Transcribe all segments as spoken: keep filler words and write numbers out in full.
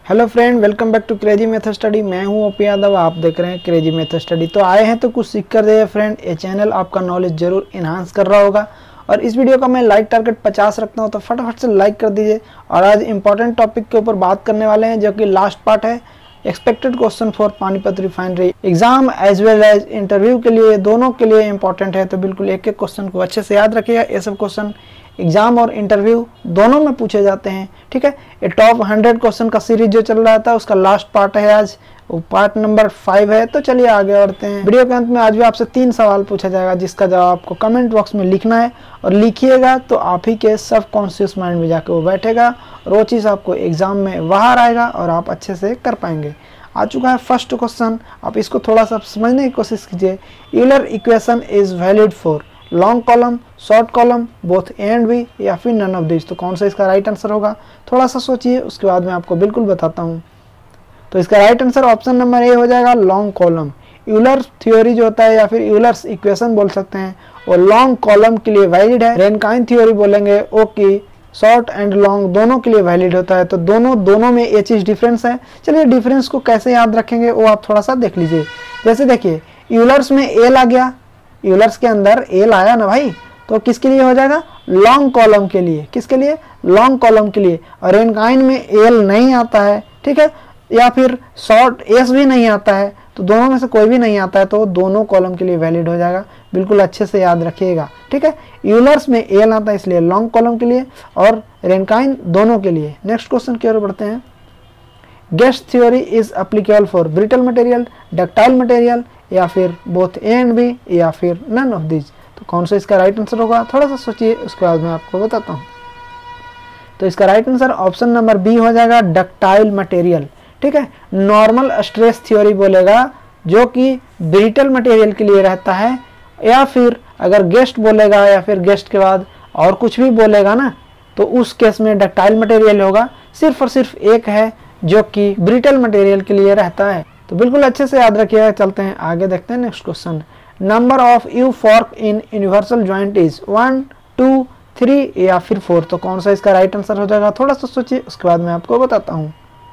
Hello friend, welcome back to crazy method study. मैं हूं OP Yadav, आप देख रहे हैं क्रेजी मेथड स्टडी। तो आए हैं तो कुछ सीख कर दे फ्रेंड। ये चैनल आपका नॉलेज जरूर इन्हांस कर रहा होगा और इस वीडियो का मैं लाइक टारगेट पचास रखता हूं, तो फटाफट से लाइक कर दीजिए। और आज इंपॉर्टेंट टॉपिक के ऊपर बात करने वाले हैं, जो कि लास्ट पार्ट है, expected question for Panipat refinery exam as well as interview के लिए, दोनों के लिए इंपॉर्टेंट है। तो बिल्कुल एक एक क्वेश्चन को अच्छे से याद रखिएगा। ये सब क्वेश्चन एग्जाम और इंटरव्यू दोनों में पूछे जाते हैं, ठीक है। ये टॉप हंड्रेड क्वेश्चन का सीरीज जो चल रहा था, उसका लास्ट पार्ट है आज, वो पार्ट नंबर फाइव है। तो चलिए आगे बढ़ते हैं। वीडियो के अंत में आज भी आपसे तीन सवाल पूछा जाएगा, जिसका जवाब आपको कमेंट बॉक्स में लिखना है और लिखिएगा तो आप ही के सब कॉन्शियस माइंड में जाकर वो बैठेगा और वो चीज़ आपको एग्जाम में बाहर आएगा और आप अच्छे से कर पाएंगे। आ चुका है फर्स्ट क्वेश्चन, आप इसको थोड़ा सा समझने की कोशिश कीजिए। Euler equation is valid for long column, short column, both A and B, या फिर नन ऑफ दिस। तो कौन सा इसका राइट आंसर होगा, थोड़ा सा सोचिए, उसके बाद मैं आपको बिल्कुल बताता हूँ। तो इसका right answer option number A हो जाएगा, लॉन्ग कॉलम। यूलर थ्योरी जो होता है, या फिर यूलर्स इक्वेशन बोल सकते हैं, वो लॉन्ग कॉलम के लिए वैलिड है। रेनकाइन थ्योरी बोलेंगे ओ की शॉर्ट एंड लॉन्ग दोनों के लिए वैलिड होता है। तो दोनों दोनों में ये चीज़ डिफरेंस है। चलिए डिफरेंस को कैसे याद रखेंगे वो आप थोड़ा सा देख लीजिए। जैसे देखिए, यूलर्स में एल आ गया, यूलर्स के अंदर एल आया ना भाई, तो किसके लिए हो जाएगा, लॉन्ग कॉलम के लिए। किसके लिए, लॉन्ग कॉलम के लिए। और रेनकाइन में एल नहीं आता है, ठीक है, या फिर शॉर्ट एस भी नहीं आता है, तो दोनों में से कोई भी नहीं आता है, तो दोनों कॉलम के लिए वैलिड हो जाएगा। बिल्कुल अच्छे से याद रखिएगा, ठीक है। यूलर्स में एल आता है इसलिए लॉन्ग कॉलम के लिए, और रेनकाइन दोनों के लिए। नेक्स्ट क्वेश्चन की ओर बढ़ते हैं। Guest theory is applicable for brittle material, ductile material, या फिर बोथ ए एंड बी, या फिर नन ऑफ दिस। तो कौन सा इसका राइट आंसर होगा, थोड़ा सा सोचिए, उसके बाद मैं आपको बताता हूँ। तो इसका right answer option number B हो जाएगा, डक्टाइल मटेरियल, ठीक है। नॉर्मल स्ट्रेस थ्योरी बोलेगा, जो कि ब्रिटल मटेरियल के लिए रहता है, या फिर अगर गेस्ट बोलेगा या फिर गेस्ट के बाद और कुछ भी बोलेगा ना, तो उस केस में डक्टाइल मटेरियल होगा। सिर्फ और सिर्फ एक है जो कि ब्रिटल मटेरियल के लिए रहता है। तो बिल्कुल अच्छे से याद रखिएगा। चलते हैं आगे, देखते हैं next question. Number of U fork in universal joint is one, two, three, या फिर फोर। तो कौन सा इसका राइट आंसर हो जाएगा, थोड़ा सा सोचिए, उसके बाद मैं आपको बताता हूँ।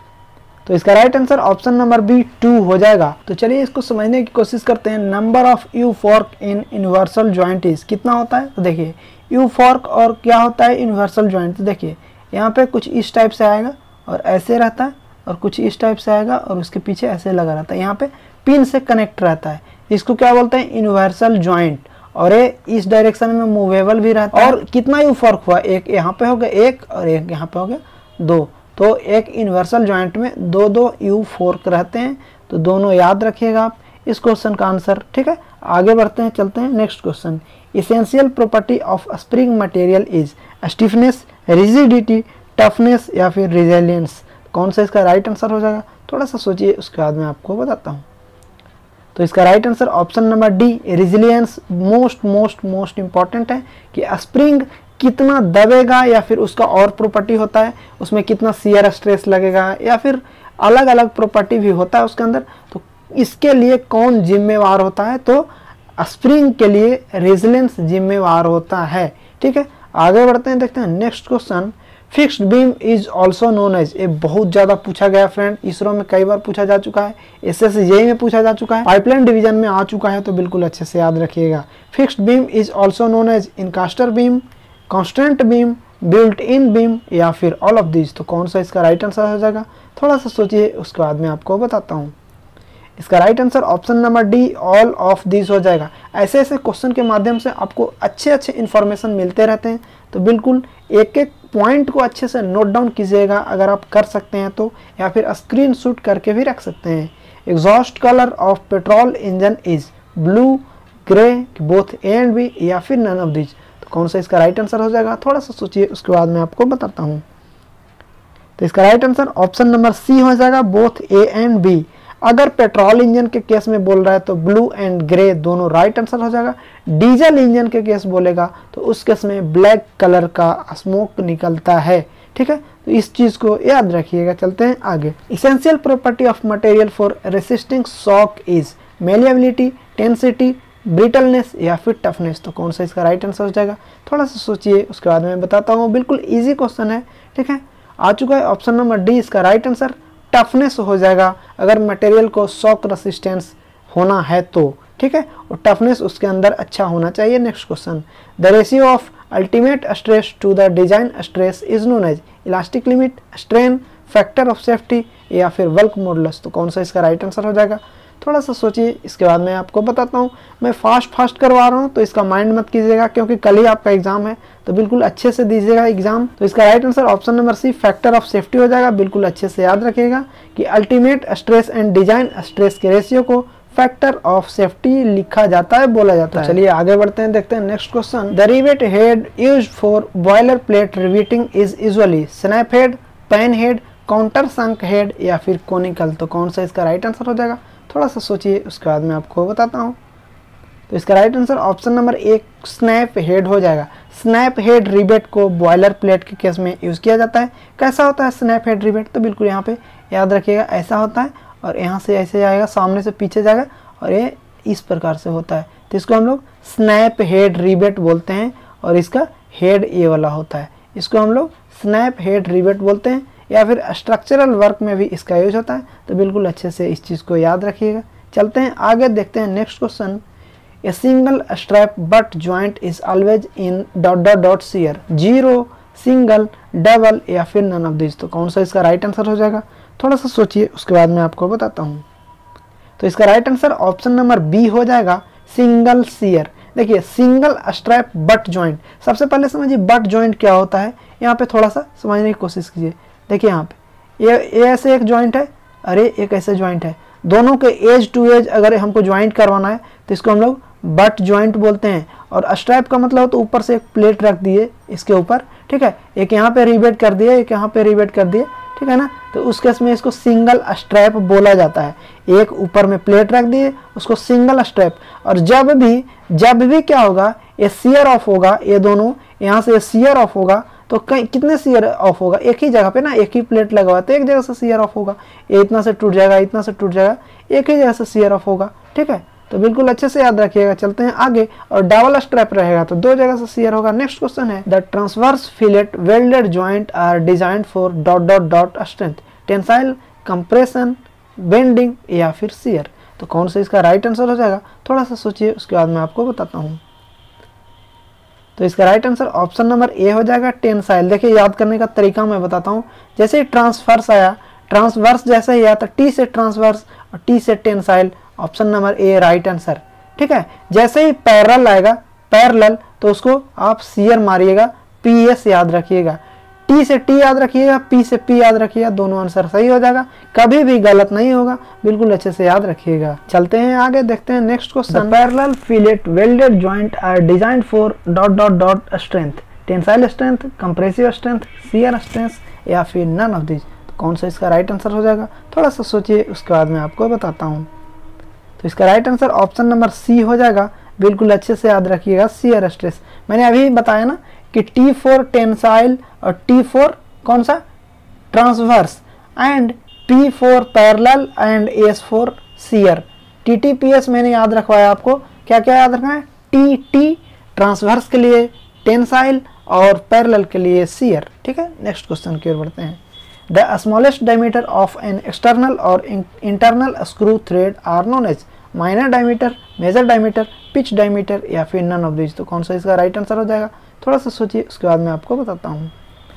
तो इसका right answer option number B two हो जाएगा। तो चलिए इसको समझने की कोशिश करते हैं। Number of U fork in universal joint is कितना होता है। तो देखिए, यू फॉर्क और क्या होता है, यूनिवर्सल जॉइंट। तो देखिए यहाँ पे कुछ इस टाइप से आएगा और ऐसे रहता है, और कुछ इस टाइप से आएगा और उसके पीछे ऐसे लगा रहता है। यहाँ पे पिन से कनेक्ट रहता है, इसको क्या बोलते हैं, यूनिवर्सल जॉइंट। और ये इस डायरेक्शन में मूवेबल भी रहता है। और कितना यू फॉर्क हुआ, एक यहाँ पे हो गया एक, और एक यहाँ पे हो गया दो। तो एक यूनिवर्सल जॉइंट में दो दो यू फोर्क रहते हैं। तो दोनों याद रखिएगा आप इस क्वेश्चन का आंसर, ठीक है। आगे बढ़ते हैं, चलते हैं next question. Essential property of spring material is stiffness, rigidity, toughness, या फिर रिजिलियंस। कौन सा इसका राइट आंसर हो जाएगा, थोड़ा सा सोचिए, उसके बाद मैं आपको बताता हूँ। तो इसका right answer option number D, resilience. Most most most important है कि स्प्रिंग कितना दबेगा, या फिर उसका और प्रॉपर्टी होता है, उसमें कितना शियर स्ट्रेस लगेगा, या फिर अलग अलग प्रॉपर्टी भी होता है उसके अंदर। तो इसके लिए कौन जिम्मेवार होता है, तो स्प्रिंग के लिए रेजिलियंस जिम्मेवार होता है, ठीक है। आगे बढ़ते हैं, देखते हैं next question. Fixed beam is also known as, ये बहुत ज्यादा पूछा गया फ्रेंड, इसरो में कई बार पूछा जा चुका है, एस एस जे में पूछा जा चुका है, पाइपलाइन डिवीजन में आ चुका है। तो बिल्कुल अच्छे से याद रखिएगा। Fixed beam is also known as encastre beam, constant beam, built in beam, या फिर ऑल ऑफ दिस। तो कौन सा इसका राइट आंसर हो जाएगा, थोड़ा सा सोचिए, उसके बाद मैं आपको बताता हूँ। इसका right answer option number D, all of this हो जाएगा। ऐसे ऐसे क्वेश्चन के माध्यम से आपको अच्छे अच्छे इन्फॉर्मेशन मिलते रहते हैं। तो बिल्कुल एक एक पॉइंट को अच्छे से नोट डाउन कीजिएगा, अगर आप कर सकते हैं तो, या फिर स्क्रीन शॉट करके भी रख सकते हैं। Exhaust colour of petrol engine is blue, grey, both A and B, या फिर नन ऑफ दिस। तो कौन सा इसका राइट आंसर हो जाएगा, थोड़ा सा सोचिए, उसके बाद मैं आपको बताता हूँ। तो इसका right answer option number C हो जाएगा, बोथ ए एंड बी। अगर पेट्रोल इंजन के केस में बोल रहा है तो ब्लू एंड ग्रे दोनों राइट आंसर हो जाएगा। डीजल इंजन के केस बोलेगा तो उस केस में ब्लैक कलर का स्मोक निकलता है, ठीक है। तो इस चीज को याद रखिएगा। चलते हैं आगे। Essential property of material for resisting shock is malleability, tenacity, brittleness, या फिर टफनेस। तो कौन सा इसका राइट आंसर हो जाएगा, थोड़ा सा सोचिए, उसके बाद मैं बताता हूँ। बिल्कुल इजी क्वेश्चन है, ठीक है। आ चुका है ऑप्शन नंबर डी इसका राइट आंसर, टफनेस हो जाएगा अगर मटेरियल को शॉक रेसिस्टेंस होना है तो, ठीक है, और टफनेस उसके अंदर अच्छा होना चाहिए। Next question, the ratio of ultimate stress to the design stress is known as elastic limit, strain, factor of safety या फिर बल्क मॉडुलस। तो कौन सा इसका राइट आंसर हो जाएगा, थोड़ा सा सोचिए, इसके बाद मैं आपको बताता हूँ। मैं फास्ट फास्ट करवा रहा हूँ तो इसका माइंड मत कीजिएगा क्योंकि कल ही आपका एग्जाम है, तो बिल्कुल अच्छे से दीजिएगा एग्जाम। तो इसका right answer option number C factor of safety हो जाएगा। बिल्कुल अच्छे से याद रखिएगा कि ultimate stress and design stress के रेशियो को फैक्टर ऑफ सेफ्टी लिखा जाता है, बोला जाता है। चलिए आगे बढ़ते हैं, देखते हैं next question. The rivet head used for boiler plate riveting is usually snap head, pan head, countersunk head या फिर कोनिकल। तो कौन सा इसका राइट आंसर हो जाएगा, थोड़ा सा सोचिए, उसके बाद मैं आपको बताता हूँ। तो इसका राइट आंसर ऑप्शन नंबर एक स्नैप हेड हो जाएगा। स्नैप हेड रिवेट को बॉयलर प्लेट के केस में यूज़ किया जाता है। कैसा होता है स्नैप हेड रिवेट, तो बिल्कुल यहाँ पे याद रखिएगा, ऐसा होता है और यहाँ से ऐसे जाएगा, सामने से पीछे जाएगा और ये इस प्रकार से होता है। तो इसको हम लोग स्नैप हेड रिवेट बोलते हैं और इसका हेड ये वाला होता है, इसको हम लोग स्नैप हेड रिवेट बोलते हैं, या फिर स्ट्रक्चरल वर्क में भी इसका यूज होता है। तो बिल्कुल अच्छे से इस चीज़ को याद रखिएगा। चलते हैं आगे, देखते हैं next question. A single strap butt joint is always in dot dot dot shear, zero, single, double या फिर नन ऑफ दिस। तो कौन सा इसका राइट आंसर हो जाएगा, थोड़ा सा सोचिए, उसके बाद मैं आपको बताता हूँ। तो इसका right answer option number B हो जाएगा, सिंगल सीयर। देखिए सिंगल स्ट्रैप बट जॉइंट, सबसे पहले समझिए बट जॉइंट क्या होता है, यहाँ पे थोड़ा सा समझने की कोशिश कीजिए। देखिए यहाँ पे ये ये ऐसे एक जॉइंट है, अरे एक ऐसे जॉइंट है, दोनों के एज टू एज अगर हमको ज्वाइंट करवाना है तो इसको हम लोग बट जॉइंट बोलते हैं। और स्ट्रैप का मतलब तो ऊपर से एक प्लेट रख दिए इसके ऊपर, ठीक है, एक यहाँ पे रिवेट कर दिए, एक यहाँ पे रिवेट कर दिए, ठीक है ना। तो उस केस में इसको सिंगल स्ट्रैप बोला जाता है। एक ऊपर में प्लेट रख दिए, उसको सिंगल स्ट्रैप। और जब भी जब भी क्या होगा, ये सीयर ऑफ होगा, ये दोनों यहाँ से सीयर ऑफ होगा, तो कई कितने सीयर ऑफ होगा, एक ही जगह पे ना, एक ही प्लेट लगवाते एक जगह से सीयर ऑफ होगा, ये इतना से टूट जाएगा, इतना से टूट जाएगा, एक ही जगह से सीयर ऑफ होगा, ठीक है। तो बिल्कुल अच्छे से याद रखिएगा। चलते हैं आगे, और डबल स्ट्रैप रहेगा तो दो जगह से सीयर होगा। नेक्स्ट क्वेश्चन है, the transverse fillet welded joint are designed for dot dot dot strength, tensile, compression, bending या फिर सीयर। तो कौन सा इसका राइट आंसर हो जाएगा, थोड़ा सा सोचिए, उसके बाद मैं आपको बताता हूँ। तो इसका right answer option number A हो जाएगा, टेंसाइल। देखिए याद करने का तरीका मैं बताता हूँ। जैसे ही ट्रांसफर्स आया, ट्रांसवर्स जैसे ही आया तो टी से ट्रांसवर्स और टी से tensile, option number A right answer, ठीक है। जैसे ही पैरेलल आएगा, पैरेलल, तो उसको आप सीयर मारिएगा, पी एस याद रखिएगा, टी से टी याद रखिएगा, पी से पी याद रखिएगा, दोनों आंसर सही हो जाएगा, कभी भी गलत नहीं होगा, बिल्कुल अच्छे से याद रखिएगा। चलते हैं आगे, देखते हैं next question. Parallel fillet welded joint are designed for dot dot dot strength, tensile strength, compressive strength, shear strength या फिर नन ऑफ दिस। तो कौन सा इसका राइट आंसर हो जाएगा, थोड़ा सा सोचिए, उसके बाद मैं आपको बताता हूँ। तो इसका right answer option number C हो जाएगा, बिल्कुल अच्छे से याद रखिएगा, सीयर स्ट्रेस। मैंने अभी बताया ना कि टी फोर टेंसाइल और टी फोर कौन सा transverse and P for parallel and S for shear. T T P S मैंने याद रखवाया आपको, क्या क्या याद रखना है, टी टी ट्रांसवर्स के लिए टेंसाइल और पैरेलल के लिए सीयर, ठीक है। नेक्स्ट क्वेश्चन की ओर बढ़ते हैं। The smallest diameter of an external or internal screw thread are known as minor diameter, major diameter, pitch diameter या फिर नन ऑफ दिस। तो कौन सा इसका राइट आंसर हो जाएगा, थोड़ा सा सोचिए, उसके बाद मैं आपको बताता हूँ।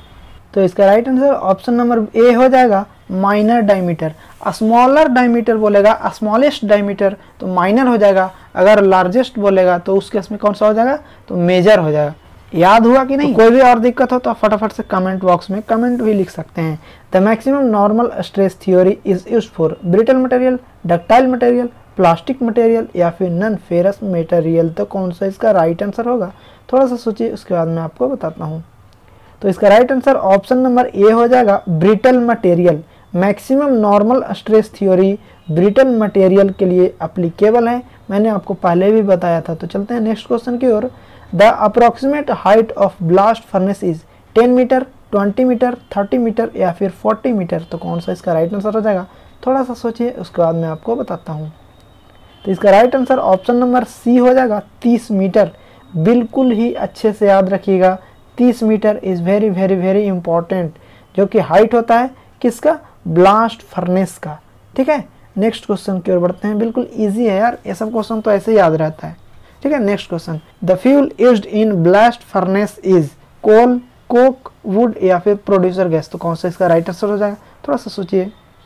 तो इसका right answer option number A हो जाएगा, माइनर डायमीटर। स्मॉलर डायमीटर बोलेगा, स्मॉलेस्ट डायमीटर तो माइनर हो जाएगा, अगर लार्जेस्ट बोलेगा तो उस केस में कौन सा हो जाएगा, तो मेजर हो जाएगा। याद हुआ कि नहीं? तो कोई भी और दिक्कत हो तो आप फटाफट से कमेंट बॉक्स में कमेंट भी लिख सकते हैं। The maximum normal stress theory is used for brittle material, ductile material, plastic material या फिर नॉन फेरस मटेरियल। तो कौन सा इसका राइट आंसर होगा, थोड़ा सा सोचिए, उसके बाद मैं आपको बताता हूँ। तो इसका right answer option number A हो जाएगा, brittle material. Maximum normal stress theory brittle material के लिए एप्लीकेबल है, मैंने आपको पहले भी बताया था। तो चलते हैं नेक्स्ट क्वेश्चन की ओर। The approximate height of blast furnace is ten metre, twenty metre, thirty metre या फिर फोर्टी मीटर। तो कौन सा इसका राइट आंसर हो जाएगा, थोड़ा सा सोचिए, उसके बाद मैं आपको बताता हूँ। तो इसका right answer option number C हो जाएगा, तीस मीटर। बिल्कुल ही अच्छे से याद रखिएगा, तीस metre is very very very important, जो कि हाइट होता है किसका, ब्लास्ट फर्नेस का। ठीक है, नेक्स्ट क्वेश्चन की ओर बढ़ते हैं। बिल्कुल इजी है यार, ये सब क्वेश्चन तो ऐसे ही याद रहता है। ठीक है, next question, the fuel used in blast furnace is coal, coke, wood या फिर प्रोड्यूसर गैस। तो कौन सा इसका राइट आंसर हो जाएगा, थोड़ा सा सोचिए।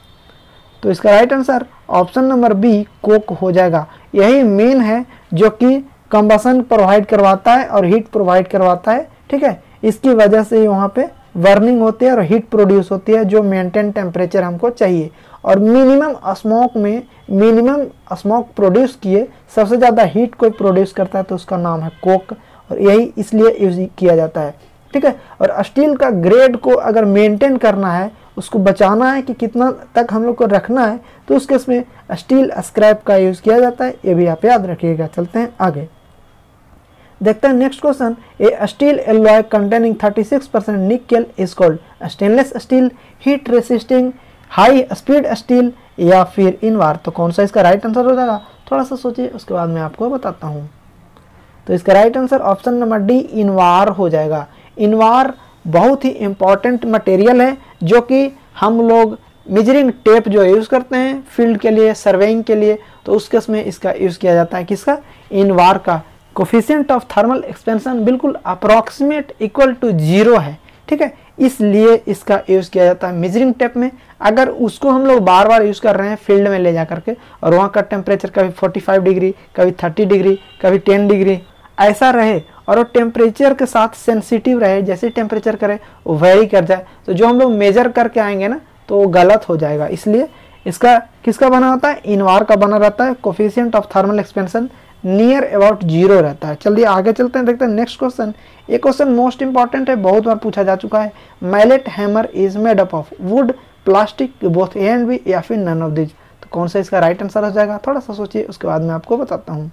तो इसका right answer option number B coke हो जाएगा। यही मेन है जो कि कंबसन प्रोवाइड करवाता है और हीट प्रोवाइड करवाता है। ठीक है, इसकी वजह से वहाँ पे बर्निंग होती है और हीट प्रोड्यूस होती है जो मेंटेन टेम्परेचर हमको चाहिए। और मिनिमम स्मोक में मिनिमम स्मोक प्रोड्यूस किए सबसे ज़्यादा हीट कोई प्रोड्यूस करता है तो उसका नाम है कोक, और यही इसलिए यूज किया जाता है। ठीक है, और स्टील का ग्रेड को अगर मेंटेन करना है, उसको बचाना है कि कितना तक हम लोग को रखना है, तो उस केस में स्टील स्क्रैप का यूज़ किया जाता है। ये भी आप याद रखिएगा। चलते हैं आगे, देखते हैं next question. A steel alloy containing thirty six percent nickel is called stainless steel, heat resisting, high speed steel या फिर इनवार। तो कौन सा इसका राइट आंसर हो जाएगा, थोड़ा सा सोचिए, उसके बाद मैं आपको बताता हूँ। तो इसका right answer option number D invar हो जाएगा। इनवार बहुत ही इम्पॉर्टेंट मटेरियल है जो कि हम लोग मेजरिंग टेप जो यूज़ करते हैं फील्ड के लिए, सर्वेइंग के लिए, तो उस केस में इसका यूज़ किया जाता है। किसका, इनवार का। कोफिशिएंट ऑफ थर्मल एक्सपेंशन बिल्कुल अप्रॉक्सीमेट इक्वल टू जीरो है। ठीक है, इसलिए इसका यूज़ किया जाता है मेजरिंग टेप में। अगर उसको हम लोग बार बार यूज़ कर रहे हैं फील्ड में ले जा करके, और वहाँ का टेम्परेचर कभी पैंतालीस डिग्री, कभी तीस डिग्री, कभी दस डिग्री ऐसा रहे, और वो टेम्परेचर के साथ सेंसिटिव रहे, जैसे टेम्परेचर करे वो वेरी कर जाए, तो जो हम लोग मेजर करके आएंगे ना तो वो गलत हो जाएगा। इसलिए इसका किसका बना होता है, इनवार का बना रहता है। Coefficient of thermal expansion near about zero रहता है। चलिए आगे चलते हैं, देखते हैं नेक्स्ट क्वेश्चन। ये क्वेश्चन मोस्ट इंपॉर्टेंट है, बहुत बार पूछा जा चुका है। Mallet hammer is made up of wood, plastic, both A and B या फिर नन ऑफ दिस। तो कौन सा इसका राइट आंसर हो जाएगा, थोड़ा सा सोचिए, उसके बाद मैं आपको बताता हूँ।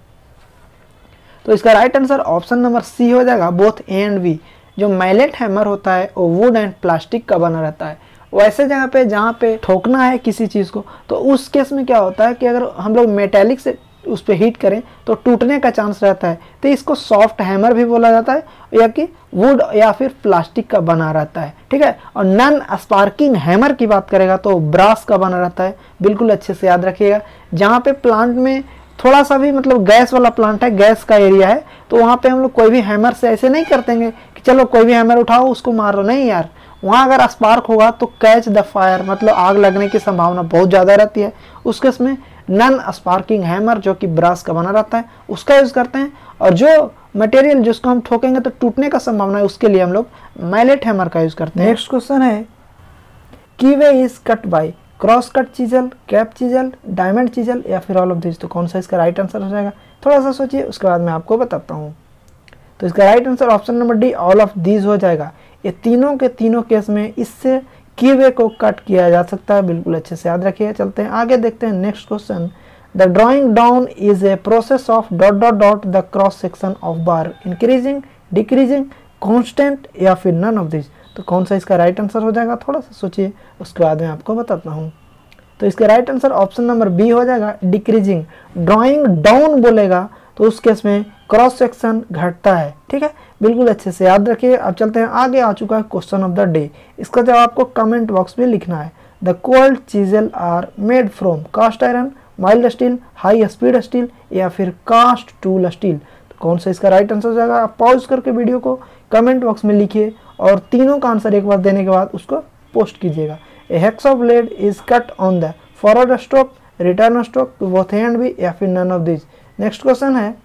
तो इसका right answer option number C हो जाएगा, बोथ ए एंड बी। जो मैलेट हैमर होता है वो वुड एंड प्लास्टिक का बना रहता है। वैसे जगह पे जहाँ पे ठोकना है किसी चीज़ को, तो उस केस में क्या होता है कि अगर हम लोग मेटेलिक से उस पर हीट करें तो टूटने का चांस रहता है, तो इसको सॉफ्ट हैमर भी बोला जाता है, या कि वुड या फिर प्लास्टिक का बना रहता है। ठीक है, और नन स्पार्किंग हैमर की बात करेगा तो ब्रास का बना रहता है। बिल्कुल अच्छे से याद रखिएगा। जहाँ पे प्लांट में थोड़ा सा भी मतलब गैस वाला प्लांट है, गैस का एरिया है, तो वहाँ पे हम लोग कोई भी हैमर से ऐसे नहीं करते हैं कि चलो कोई भी हैमर उठाओ उसको मारो, नहीं यार। वहाँ अगर स्पार्क होगा तो कैच द फायर, मतलब आग लगने की संभावना बहुत ज़्यादा रहती है। उस केस में नन स्पार्किंग हैमर जो कि ब्रास का बना रहता है उसका यूज़ करते हैं। और जो मटेरियल जिसको हम ठोकेंगे तो टूटने का संभावना है, उसके लिए हम लोग मैलेट हैमर का यूज़ करते हैं। नेक्स्ट क्वेश्चन है, keyway is cut by cross cut chisel, cape chisel, diamond chisel या फिर ऑल ऑफ दिस। तो कौन सा इसका राइट आंसर हो जाएगा, थोड़ा सा सोचिए, उसके बाद मैं आपको बताता हूँ। तो इसका right answer option number D all of these हो जाएगा। ये तीनों के तीनों केस में इससे कीवे को कट किया जा सकता है। बिल्कुल अच्छे से याद रखिए। चलते हैं आगे, देखते हैं next question. The drawing down is a process of dot dot dot the cross section of bar, increasing, decreasing, constant या फिर नन ऑफ दिस। तो कौन सा इसका राइट आंसर हो जाएगा, थोड़ा सा सोचिए, उसके बाद मैं आपको बताता हूँ। तो इसका right answer option number B हो जाएगा, डिक्रीजिंग। ड्राइंग डाउन बोलेगा तो उस केस में क्रॉस सेक्शन घटता है। ठीक है, बिल्कुल अच्छे से याद रखिए। अब चलते हैं आगे, आ चुका है क्वेश्चन ऑफ द डे। इसका जवाब आपको कमेंट बॉक्स में लिखना है। The cold chisel are made from cast iron, mild steel, high speed steel या फिर कास्ट टूल स्टील। तो कौन सा इसका राइट आंसर हो जाएगा, आप पॉज करके वीडियो को कमेंट बॉक्स में लिखिए और तीनों का आंसर एक बार देने के बाद उसको पोस्ट कीजिएगा। A hacksaw blade is cut on the forward stroke, return stroke, both and B या फिर none of this. Next question है,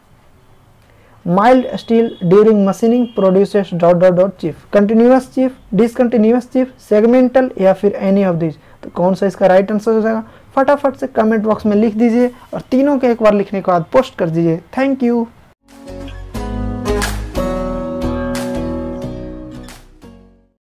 mild steel during machining produces dot dot dot chip, continuous chip, discontinuous chip, segmental या फिर any of this. तो कौन सा इसका right answer हो जाएगा, फटाफट से कमेंट बॉक्स में लिख दीजिए और तीनों के एक बार लिखने के बाद पोस्ट कर दीजिए। Thank you.